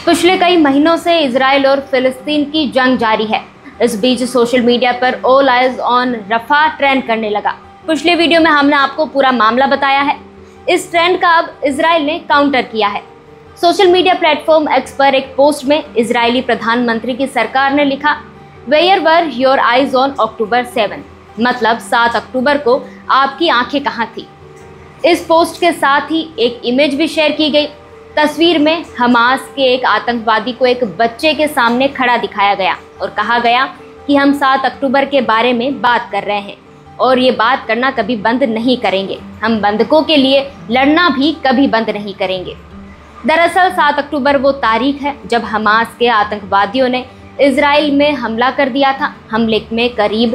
पिछले कई महीनों से इजराइल और फिलिस्तीन की जंग जारी है। इस बीच सोशल मीडिया पर all eyes on Rafah trend करने लगा। पिछले वीडियो में हमने आपको पूरा मामला बताया है। इस ट्रेंड का अब इजराइल ने काउंटर किया है। सोशल मीडिया प्लेटफॉर्म एक्स पर एक पोस्ट में इजरायली प्रधानमंत्री की सरकार ने लिखा, where were your eyes on October 7, मतलब 7 अक्टूबर को आपकी आंखें कहाँ थी। इस पोस्ट के साथ ही एक इमेज भी शेयर की गई। तस्वीर में हमास के एक आतंकवादी को एक बच्चे के सामने खड़ा दिखाया गया और कहा गया कि हम 7 अक्टूबर के बारे में बात कर रहे हैं और ये बात करना कभी बंद नहीं करेंगे। हम बंधकों के लिए लड़ना भी कभी बंद नहीं करेंगे। दरअसल 7 अक्टूबर वो तारीख है जब हमास के आतंकवादियों ने इजराइल में हमला कर दिया था। हमले में करीब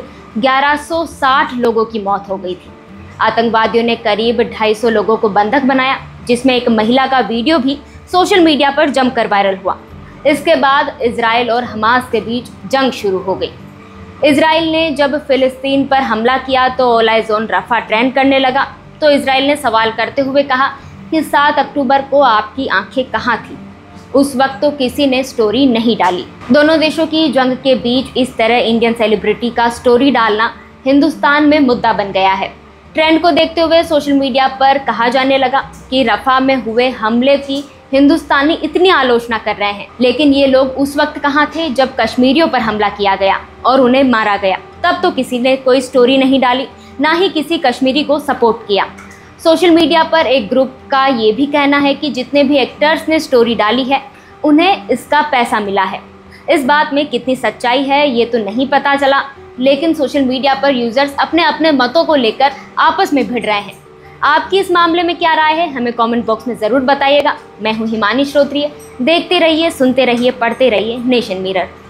1160 लोगों की मौत हो गई थी। आतंकवादियों ने करीब 250 लोगों को बंधक बनाया, जिसमें एक महिला का वीडियो भी सोशल मीडिया पर जमकर वायरल हुआ। इसके बाद इजराइल और हमास के बीच जंग शुरू हो गई। इजराइल ने जब फिलिस्तीन पर हमला किया तो all eyes on Rafah trend करने लगा। तो इजराइल ने सवाल करते हुए कहा कि 7 अक्टूबर को आपकी आंखें कहाँ थी। उस वक्त तो किसी ने स्टोरी नहीं डाली। दोनों देशों की जंग के बीच इस तरह इंडियन सेलिब्रिटी का स्टोरी डालना हिंदुस्तान में मुद्दा बन गया है। ट्रेंड को देखते हुए सोशल मीडिया पर कहा जाने लगा कि रफा में हुए हमले की हिंदुस्तानी इतनी आलोचना कर रहे हैं, लेकिन ये लोग उस वक्त कहाँ थे जब कश्मीरियों पर हमला किया गया और उन्हें मारा गया। तब तो किसी ने कोई स्टोरी नहीं डाली, ना ही किसी कश्मीरी को सपोर्ट किया। सोशल मीडिया पर एक ग्रुप का ये भी कहना है कि जितने भी एक्टर्स ने स्टोरी डाली है उन्हें इसका पैसा मिला है। इस बात में कितनी सच्चाई है ये तो नहीं पता चला, लेकिन सोशल मीडिया पर यूजर्स अपने अपने मतों को लेकर आपस में भिड़ रहे हैं। आपकी इस मामले में क्या राय है, हमें कमेंट बॉक्स में ज़रूर बताइएगा। मैं हूं हिमानी श्रोत्रिय। देखते रहिए, सुनते रहिए, पढ़ते रहिए नेशन मिरर।